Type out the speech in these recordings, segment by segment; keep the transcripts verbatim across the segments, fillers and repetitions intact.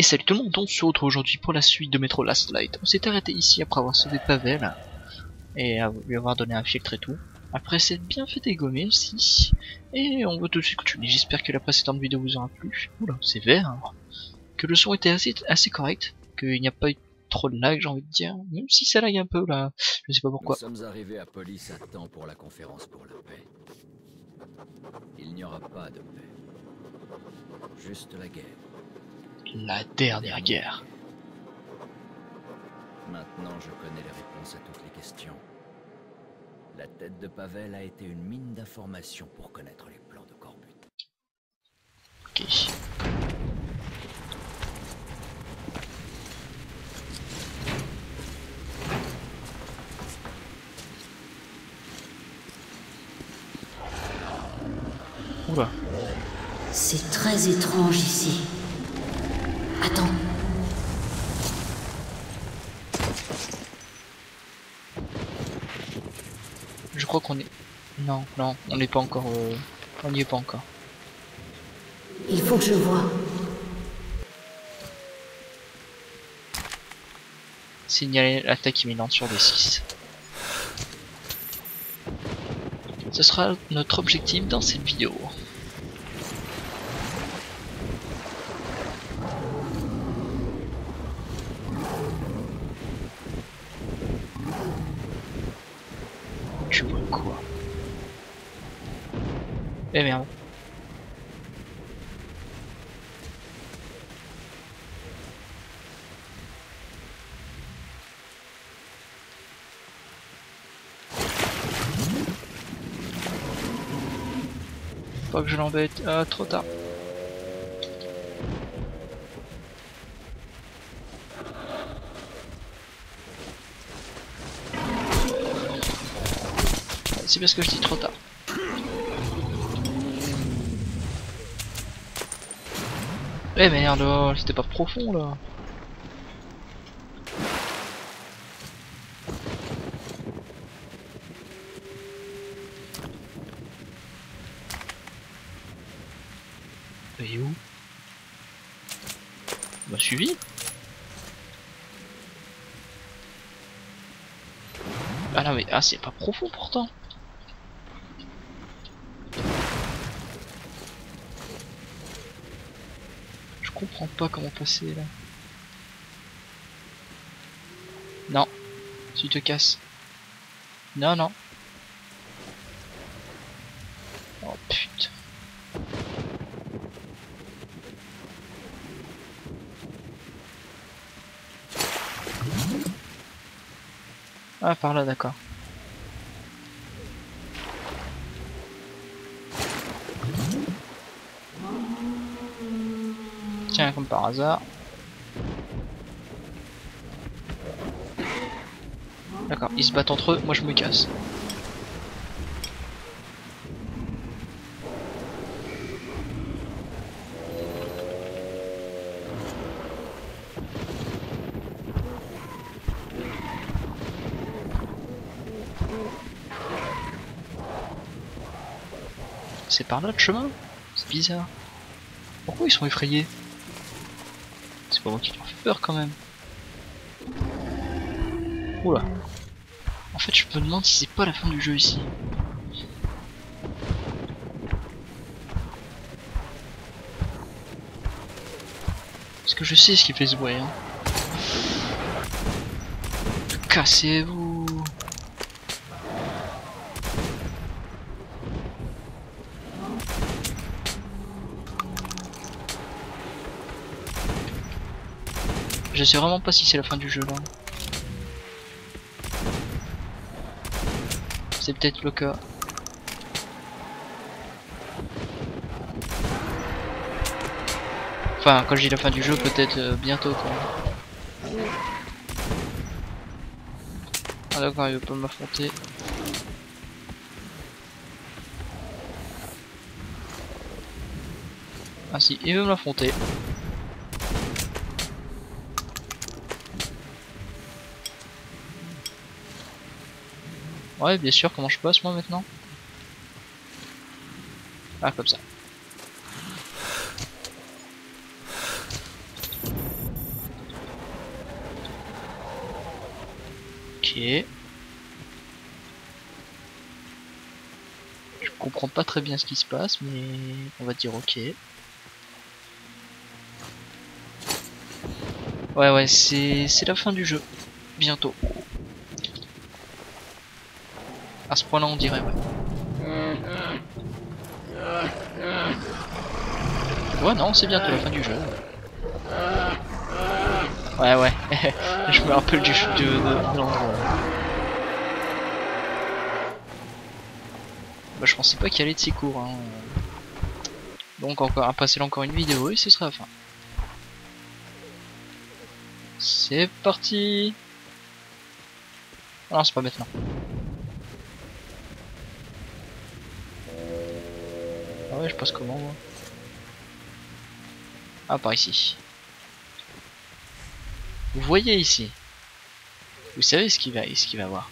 salut tout le monde, on se retrouve aujourd'hui pour la suite de Metro Last Light. On s'est arrêté ici après avoir sauvé Pavel et lui avoir donné un filtre et tout. Après s'être bien fait dégommer aussi. Et on va tout de suite continuer. J'espère que la précédente vidéo vous aura plu. Oula, c'est vert. Hein. Que le son était assez, assez correct. Qu'il n'y a pas eu trop de lag, j'ai envie de dire. Même si ça lag un peu là. Je sais pas pourquoi. Nous sommes arrivés à Polis à temps pour la conférence pour la paix. Il n'y aura pas de paix. Juste la guerre. La dernière guerre. Maintenant, je connais les réponses à toutes les questions. La tête de Pavel a été une mine d'informations pour connaître les plans de Corbu. Ok. Oula. C'est très étrange ici. Attends. Je crois qu'on est... Non, non, on n'est pas encore... Euh... On n'y est pas encore. Il faut que je voie. Signaler l'attaque imminente sur D six. Ce sera notre objectif dans cette vidéo. Tu vois quoi? Eh merde. Pas que je l'embête. Ah, trop tard. C'est parce que je dis trop tard. Eh merde, oh, c'était pas profond là. Et où? Il m'a suivi? Ah non mais ah c'est pas profond pourtant. Je comprends pas comment passer là. Non, tu te casses. Non non. Oh putain. Ah par là d'accord. Tiens comme par hasard. D'accord, ils se battent entre eux, moi je me casse. C'est par là le chemin? C'est bizarre. Pourquoi ils sont effrayés? C'est pas moi qui leur fait peur quand même. Oula. En fait je me demande si c'est pas la fin du jeu ici. Parce que je sais ce qui fait ce bruit. Hein. Cassez-vous. Je sais vraiment pas si c'est la fin du jeu là. C'est peut-être le cas. Enfin, quand je dis la fin du jeu, peut-être euh, bientôt quoi. Ah d'accord, il veut pas m'affronter. Ah si, il veut m'affronter. Ouais, bien sûr, comment je passe moi maintenant? Ah, comme ça. Ok. Je comprends pas très bien ce qui se passe, mais on va dire ok. Ouais ouais, c'est c'est la fin du jeu. Bientôt. À ce point-là, on dirait, ouais. Ouais, non, c'est bientôt la fin du jeu. Ouais, ouais. Je me rappelle du de, de, de l'endroit. Bah, je pensais pas qu'il allait de si court. Hein. Donc, encore à passer encore une vidéo et ce sera la fin. C'est parti. Ah non, c'est pas maintenant. Ah ouais, je passe comment moi? Ah, par ici. Vous voyez ici. Vous savez ce qu'il va, ce qu'il va voir.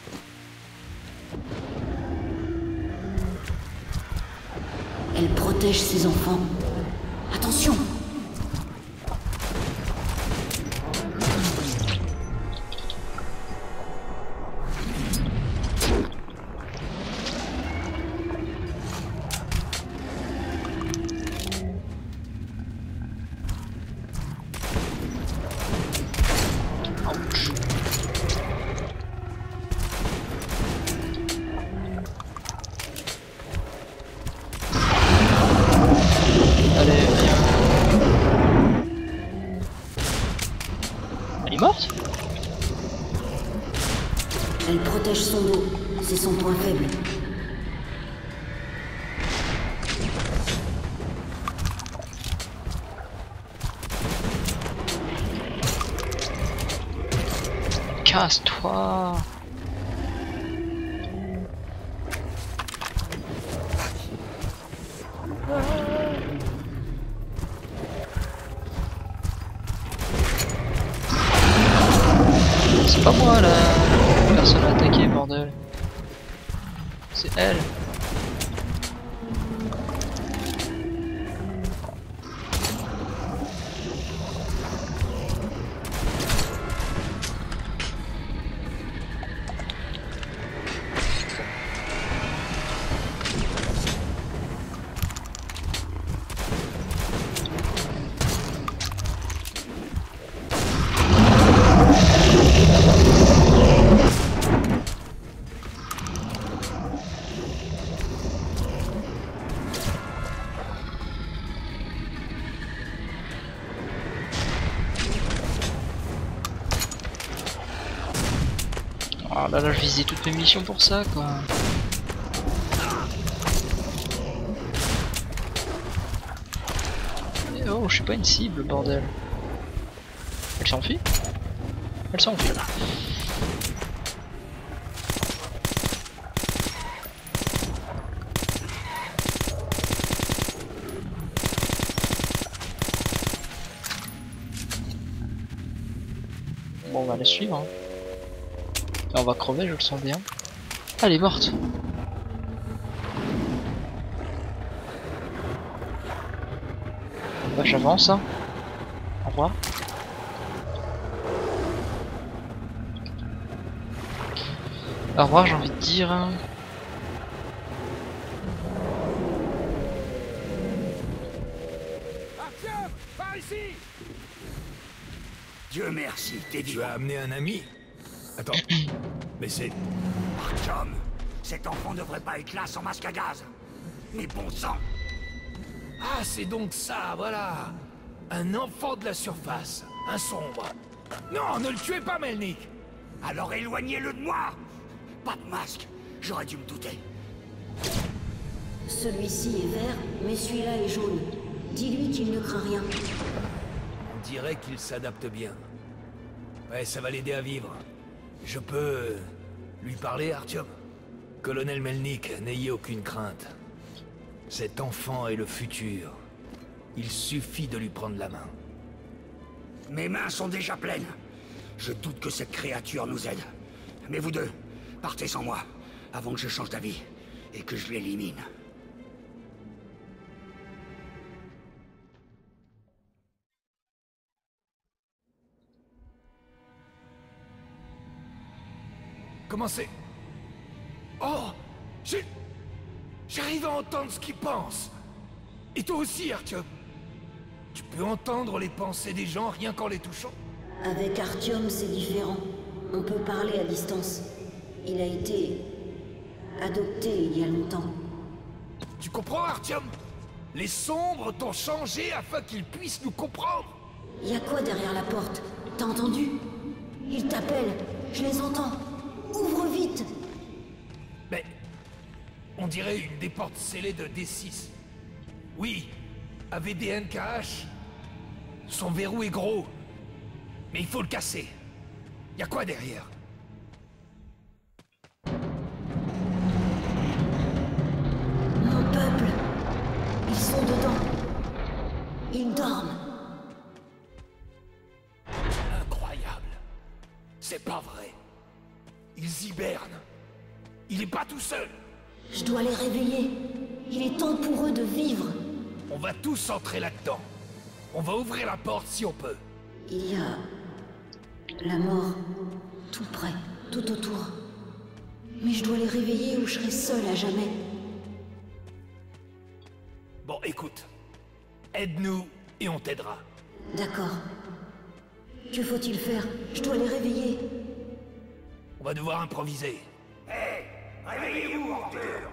Elle protège ses enfants. Attention! Ouch. Allez, viens. Elle est morte? Elle protège son dos. C'est son point faible. Casse-toi. C'est pas moi la personne attaquée, bordel. C'est elle. Oh là là, je visais toutes mes missions pour ça, quoi. Et oh, je suis pas une cible, bordel. Elle s'enfuit? Elle s'enfuit. Bon, on va la suivre. Hein. Et on va crever, je le sens bien. Ah, elle est morte. Bah, j'avance. Hein. Au revoir. Au revoir, j'ai envie de dire. Artyom, par ici! Dieu merci, t'es Tu vivant. as amené un ami? Attends, mais c'est... Artyom, cet enfant devrait pas être là sans masque à gaz. Mais bon sang! Ah, c'est donc ça, voilà! Un enfant de la surface, un sombre. Non, ne le tuez pas, Melnik! Alors éloignez-le de moi! Pas de masque, j'aurais dû me douter. Celui-ci est vert, mais celui-là est jaune. Dis-lui qu'il ne craint rien. On dirait qu'il s'adapte bien. Ouais, ça va l'aider à vivre. Je peux... euh, lui parler, Artyom? Colonel Melnik, n'ayez aucune crainte. Cet enfant est le futur. Il suffit de lui prendre la main. Mes mains sont déjà pleines. Je doute que cette créature nous aide. Mais vous deux, partez sans moi, avant que je change d'avis et que je l'élimine. Comment c'est? Oh! J'ai... J'arrive à entendre ce qu'il pense. Et toi aussi, Artyom. Tu peux entendre les pensées des gens rien qu'en les touchant? Avec Artyom, c'est différent. On peut parler à distance. Il a été... adopté il y a longtemps. Tu comprends, Artyom? Les sombres t'ont changé afin qu'ils puissent nous comprendre. Y a quoi derrière la porte? T'as entendu? Ils t'appellent. Je les entends. Ouvre vite! Mais... on dirait une des portes scellées de D six. Oui, A V D N K H. Son verrou est gros. Mais il faut le casser. Y a quoi derrière? Mon peuple. Ils sont dedans. Ils dorment. Incroyable. C'est pas vrai. Ils hibernent. Il est pas tout seul. Je dois les réveiller. Il est temps pour eux de vivre. On va tous entrer là-dedans. On va ouvrir la porte si on peut. Il y a... la mort. Tout près. Tout autour. Mais je dois les réveiller ou je serai seul à jamais. Bon, écoute. Aide-nous et on t'aidera. D'accord. Que faut-il faire? Je dois les réveiller. On va devoir improviser. Hé! Réveillez-vous, Arthur!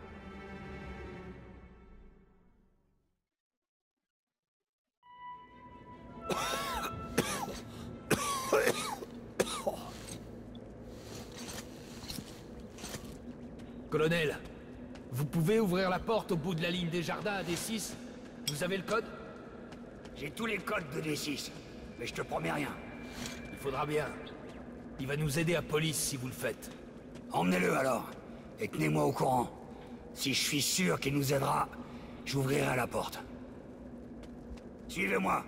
Colonel, vous pouvez ouvrir la porte au bout de la ligne des jardins à D six? Vous avez le code? J'ai tous les codes de D six, mais je te promets rien. Il faudra bien. Il va nous aider à police si vous le faites. Emmenez-le alors, et tenez-moi au courant. Si je suis sûr qu'il nous aidera, j'ouvrirai la porte. Suivez-moi.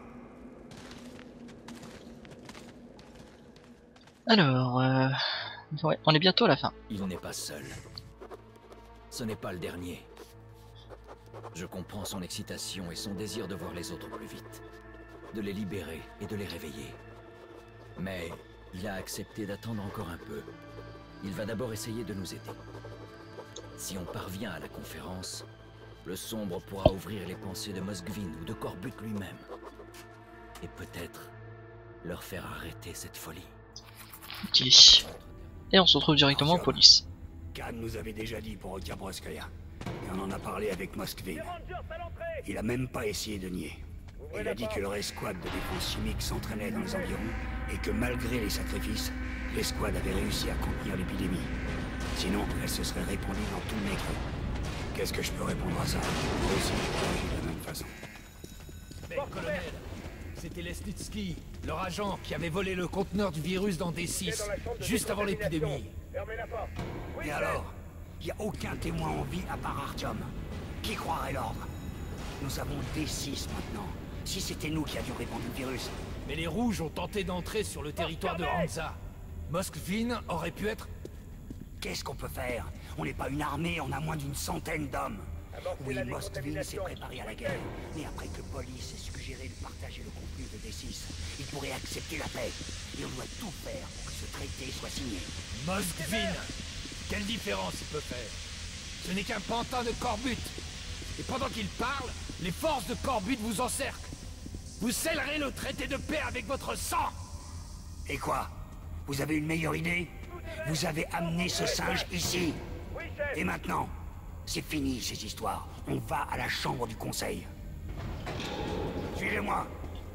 Alors, euh... ouais, on est bientôt à la fin. Il n'est pas seul. Ce n'est pas le dernier. Je comprends son excitation et son désir de voir les autres plus vite. De les libérer et de les réveiller. Mais il a accepté d'attendre encore un peu. Il va d'abord essayer de nous aider. Si on parvient à la conférence, le sombre pourra ouvrir les pensées de Moskvin ou de Corbutt lui-même. Et peut-être leur faire arrêter cette folie. Ok. Et on se retrouve directement en police. Khan nous avait déjà dit pour Otyabroskaya. Et on en a parlé avec Moskvin. Il a même pas essayé de nier. Il a dit que leur escouade de défense chimique s'entraînait dans les environs et que malgré les sacrifices, l'escouade avait réussi à contenir l'épidémie. Sinon, elle se serait répandue dans tout le Necro. Qu'est-ce que je peux répondre à ça? Moi aussi, j'ai de la même façon. Mais colonel, c'était Lesnitsky, leur agent, qui avait volé le conteneur du virus dans D six, juste avant l'épidémie. Et alors? Il n'y a aucun témoin en vie à part Artyom. Qui croirait l'ordre? Nous avons D six maintenant. Si c'était nous qui avions répandu le virus. Mais les Rouges ont tenté d'entrer sur le territoire de Hansa. Moskvin aurait pu être... Qu'est-ce qu'on peut faire? On n'est pas une armée, on a moins d'une centaine d'hommes. Oui, Moskvin s'est préparé à la guerre. Mais après que Police ait suggéré de partager le contenu de D six, il pourrait accepter la paix. Et on doit tout faire pour que ce traité soit signé. Moskvin! Quelle différence il peut faire? Ce n'est qu'un pantin de Corbutt. Et pendant qu'il parle, les forces de Corbutt vous encerclent. Vous scellerez le traité de paix avec votre sang. Et quoi? Vous avez une meilleure idée? Vous avez amené ce singe ici. Et maintenant, c'est fini ces histoires. On va à la chambre du conseil. Suivez-moi.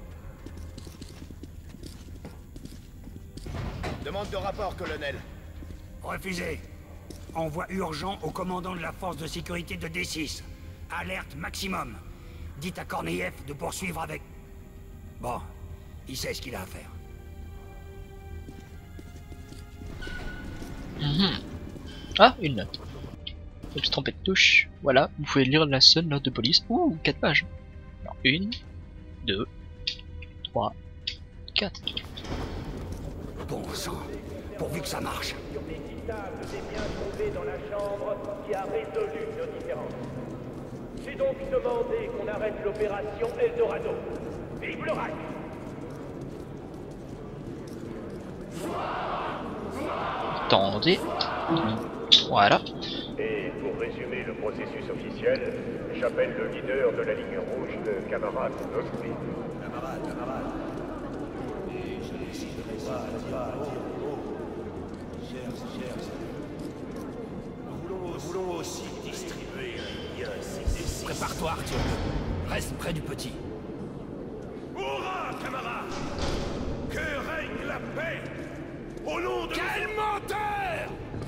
Demande de rapport, colonel. Refusé. Envoi urgent au commandant de la force de sécurité de D six. Alerte maximum. Dites à Korneyev de poursuivre avec... Bon, il sait ce qu'il a à faire. Mmh. Ah, une note. Faut se tromper de touche. Voilà, vous pouvez lire la seule note de police. Ouh, quatre pages. Alors, une, deux, trois, quatre. Bon sang, pourvu que ça marche. C'est bien trouvé dans la chambre qui a résolu nos différends. J'ai donc demandé qu'on arrête l'opération Eldorado. Vive le Reich! Attendez. Voilà. Et pour résumer le processus officiel, j'appelle le leader de la ligne rouge, le camarade Moskvin. Camarade, camarade. Et je déciderai pas, pas dire oh, cher, cher, nous voulons, nous voulons aussi distribuer un lien. Prépare-toi, Arthur. Reste près du petit. Hurrah, camarades! Que règne la paix! Au nom de... Quel menteur!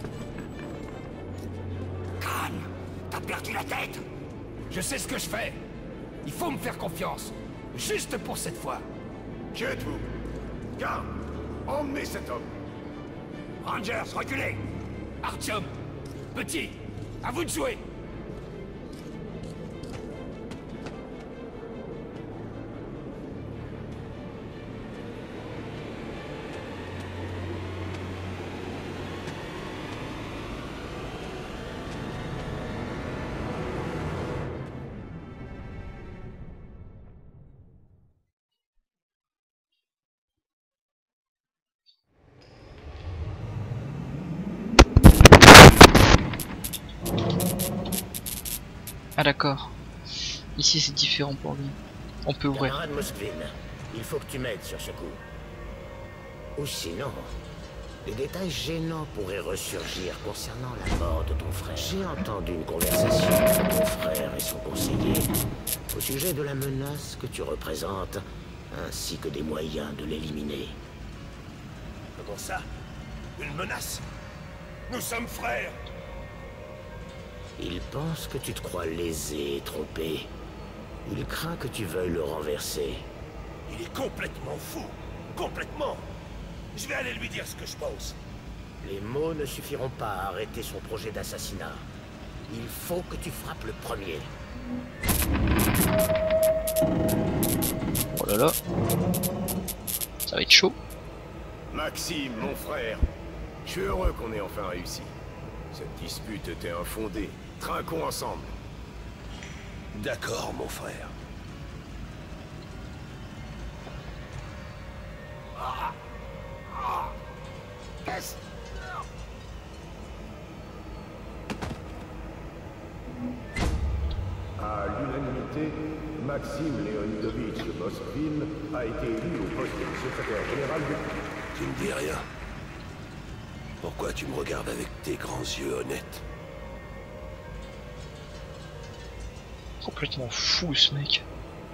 Khan, t'as perdu la tête! Je sais ce que je fais. Il faut me faire confiance. Juste pour cette fois. Qui êtes-vous? Garde, emmenez cet homme. Rangers, reculez! Artyom, petit, à vous de jouer. Ah d'accord. Ici c'est différent pour lui. On peut ouvrir. Camarade Moskvin, il faut que tu m'aides sur ce coup. Ou sinon, des détails gênants pourraient ressurgir concernant la mort de ton frère. J'ai entendu une conversation entre ton frère et son conseiller au sujet de la menace que tu représentes, ainsi que des moyens de l'éliminer. Comment ça? Une menace? Nous sommes frères! Il pense que tu te crois lésé et trompé. Il craint que tu veuilles le renverser. Il est complètement fou! Complètement! Je vais aller lui dire ce que je pense. Les mots ne suffiront pas à arrêter son projet d'assassinat. Il faut que tu frappes le premier. Oh là là. Ça va être chaud. Maxime, mon frère. Je suis heureux qu'on ait enfin réussi. Cette dispute était infondée. Trinquons ensemble. D'accord, mon frère. Qu'est-ce... À l'unanimité, Maxime Leonidovitch Moskvin a été élu au poste de secrétaire général de... Tu me dis rien. Pourquoi tu me regardes avec tes grands yeux honnêtes? Complètement fou ce mec.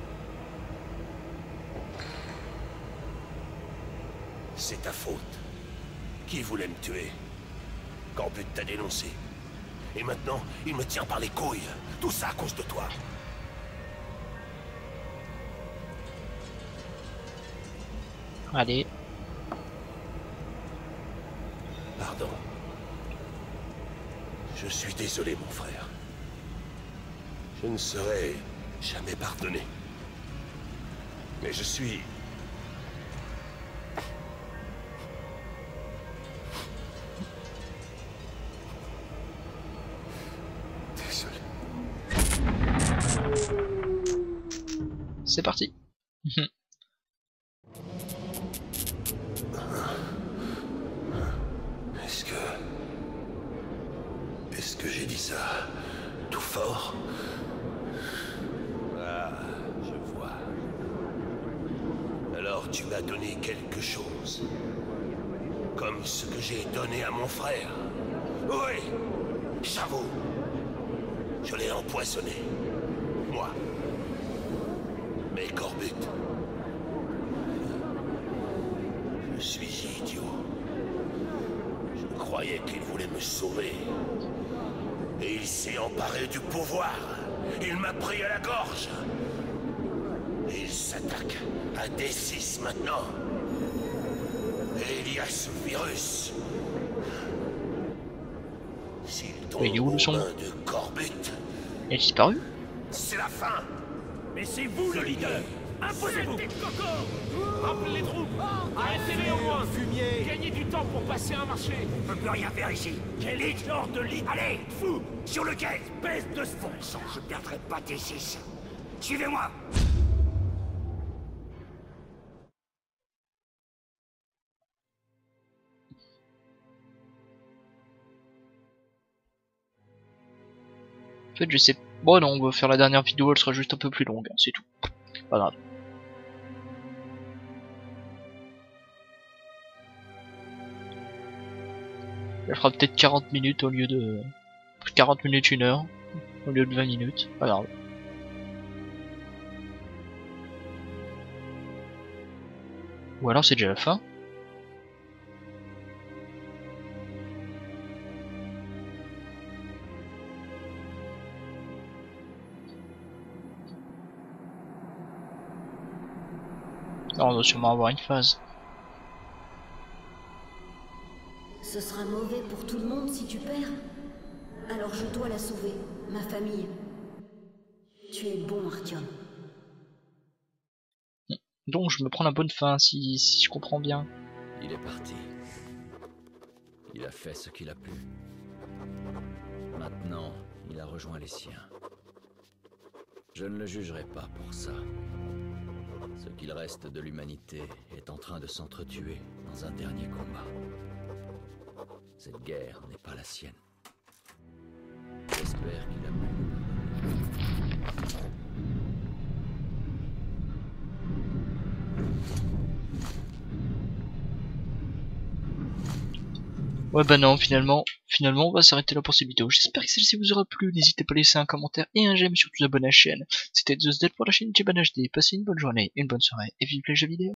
C'est ta faute. Qui voulait me tuer? Corbut t'a dénoncé. Et maintenant, il me tient par les couilles. Tout ça à cause de toi. Allez. Pardon. Je suis désolé, mon frère. Je ne saurais jamais pardonner. Mais je suis... désolé. C'est parti. Est-ce que... Est-ce que j'ai dit ça tout fort? Ah, je vois. Alors tu m'as donné quelque chose. Comme ce que j'ai donné à mon frère. Oui, j'avoue. Je l'ai empoisonné. Moi. Mais Corbut... Je suis idiot. Je croyais qu'il voulait me sauver. Et il s'est emparé du pouvoir. Il m'a pris à la gorge. Et il s'attaque à D six maintenant. Et il y a ce virus. S'il tombe Mais il est où, le aux son? mains de Corbut, Il a disparu. c'est la fin. Mais c'est vous le leader. Imposez-vous. Rappelez les troupes. Arrêtez-les au moins. Fumier. Gagnez du temps pour passer un marché. On peut plus rien faire ici. Quel genre de lead? Allez, Fou. sur le quai. Baisse de ce fond. Sans, je perdrai pas T six. Suivez-moi. fait, je sais. Bon, non, on va faire la dernière vidéo, elle sera juste un peu plus longue, hein, c'est tout. Pas grave. Elle fera peut-être quarante minutes au lieu de. quarante minutes, une heure. Au lieu de vingt minutes. Pas grave. Ou alors c'est déjà la fin. Non, on doit sûrement avoir une phase. Ce sera mauvais pour tout le monde si tu perds. Alors je dois la sauver, ma famille. Tu es bon, Artyom. Donc je me prends la bonne fin, si, si je comprends bien. Il est parti. Il a fait ce qu'il a pu. Maintenant, il a rejoint les siens. Je ne le jugerai pas pour ça. Ce qu'il reste de l'humanité est en train de s'entretuer dans un dernier combat. Cette guerre n'est pas la sienne. J'espère qu'il a pu. Ouais bah non, finalement, finalement on va s'arrêter là pour cette vidéo. J'espère que celle-ci vous aura plu. N'hésitez pas à laisser un commentaire et un j'aime, surtout vous abonner à la chaîne. C'était TheZdead pour la chaîne YouTube H D. Passez une bonne journée, une bonne soirée et vive les jeux vidéo.